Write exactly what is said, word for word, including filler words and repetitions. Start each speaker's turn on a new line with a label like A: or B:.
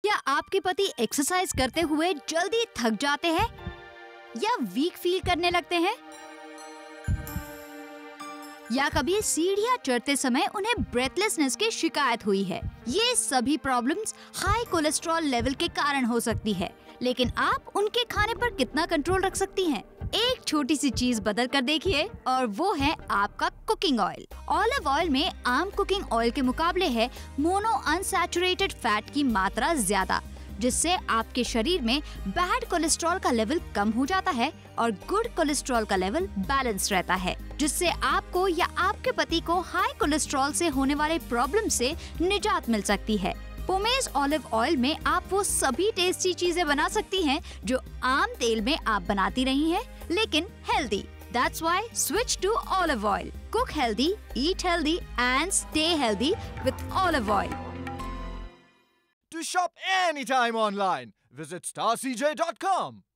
A: क्या आपके पति एक्सरसाइज करते हुए जल्दी थक जाते हैं या वीक फील करने लगते हैं? या कभी सीढ़ियां चढ़ते समय उन्हें ब्रेथलेसनेस की शिकायत हुई है? ये सभी प्रॉब्लम्स हाई कोलेस्ट्रॉल लेवल के कारण हो सकती है, लेकिन आप उनके खाने पर कितना कंट्रोल रख सकती हैं? एक छोटी सी चीज बदल कर देखिए और वो है आपका कुकिंग ऑयल। ऑलिव ऑयल में आम कुकिंग ऑयल के मुकाबले है मोनो अनसैचुरेटेड फैट की मात्रा ज्यादा, जिससे आपके शरीर में बैड कोलेस्ट्रॉल का लेवल कम हो जाता है और गुड कोलेस्ट्रॉल का लेवल बैलेंस रहता है, जिससे आपको या आपके पति को हाई कोलेस्ट्रॉल से होने वाले प्रॉब्लम से निजात मिल सकती है। पोमेस ऑलिव ऑयल में आप वो सभी टेस्टी चीजें बना सकती हैं जो आम तेल में आप बनाती रही हैं, लेकिन healthy. That's why switch to olive oil. Cook healthy, eat healthy and stay healthy with olive oil.
B: To shop anytime online, visit star c j dot com.